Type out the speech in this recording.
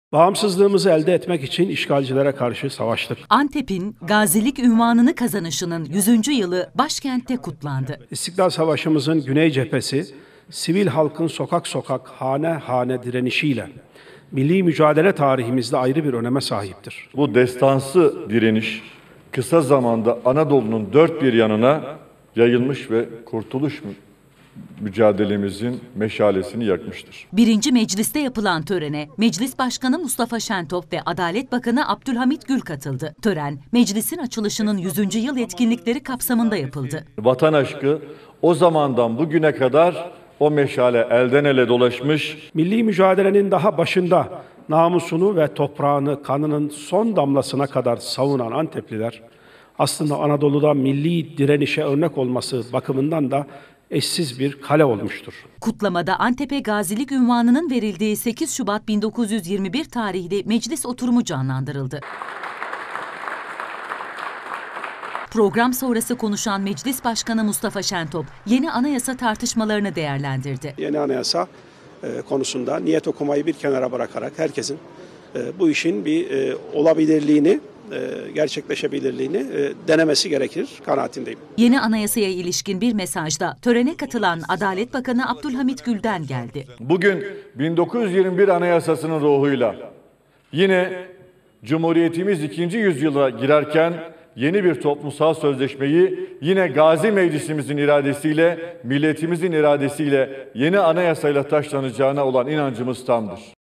Bağımsızlığımızı elde etmek için işgalcilere karşı savaştık. Antep'in gazilik unvanını kazanışının 100. yılı başkentte kutlandı. İstiklal Savaşımızın Güney Cephesi, sivil halkın sokak sokak, hane hane direnişiyle milli mücadele tarihimizde ayrı bir öneme sahiptir. Bu destansı direniş kısa zamanda Anadolu'nun dört bir yanına yayılmış ve kurtuluş mücadelemizin meşalesini yakmıştır. 1. Meclis'te yapılan törene Meclis Başkanı Mustafa Şentop ve Adalet Bakanı Abdülhamit Gül katıldı. Tören, meclisin açılışının 100. yıl etkinlikleri kapsamında yapıldı. Vatan aşkı o zamandan bugüne kadar o meşale elden ele dolaşmış. Milli mücadelenin daha başında namusunu ve toprağını kanının son damlasına kadar savunan Antepliler, aslında Anadolu'da milli direnişe örnek olması bakımından da eşsiz bir kale olmuştur. Kutlamada Antep'e gazilik unvanının verildiği 8 Şubat 1921 tarihli meclis oturumu canlandırıldı. Program sonrası konuşan Meclis Başkanı Mustafa Şentop, yeni anayasa tartışmalarını değerlendirdi. Yeni anayasa konusunda niyet okumayı bir kenara bırakarak herkesin bu işin bir olabilirliğini, gerçekleşebilirliğini denemesi gerekir kanaatindeyim. Yeni anayasaya ilişkin bir mesajda törene katılan Adalet Bakanı Abdülhamit Gül'den geldi. Bugün 1921 Anayasası'nın ruhuyla yine Cumhuriyetimiz 2. yüzyıla girerken yeni bir toplumsal sözleşmeyi yine Gazi Meclisimizin iradesiyle, milletimizin iradesiyle yeni anayasayla taşlanacağına olan inancımız tamdır.